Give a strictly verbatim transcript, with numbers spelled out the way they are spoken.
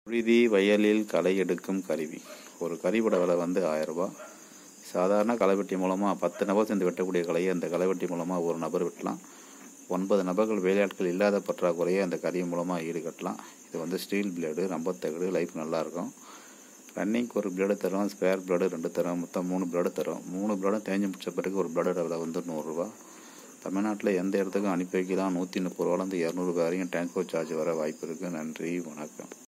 புழுதி வயலில் களை எடுக்கும் கருவி. ஒரு கருவியோட விலை வந்து ஆயிரம் ரூபாய். சாதாரண களைவெட்டி மூலமாக பத்து நபர் சேர்ந்து வெட்டக்கூடிய கலையை அந்த களைவெட்டி மூலமாக ஒரு நபர் வெட்டலாம். ஒன்பது நபர்கள் வேலையாட்கள் இல்லாத பற்றாக்குறையை அந்த கருவி மூலமாக ஈடுகட்டலாம். இது வந்து ஸ்டீல் பிளேடு, ரொம்ப தகடு, லைஃப் நல்லாயிருக்கும். ரன்னிங்க்கு ஒரு பிளேடு தரும், ஸ்பேர் பிளேடு ரெண்டு தரும், மொத்தம் மூணு பிளேடு தரும். மூணு பிளேடும் தேஞ்சு முடிச்ச பிறகு ஒரு பிளேடோட விலை வந்து நூறுரூவா. தமிழ்நாட்டில் எந்த இடத்துக்கும் அனுப்பி வைக்கலாம். நூற்றி முப்பது ரூபாலேருந்து இரநூறு ரூபாய் வரையும் டிரான்ஸ்போர்ட் சார்ஜ் வர வாய்ப்பு இருக்குது. நன்றி, வணக்கம்.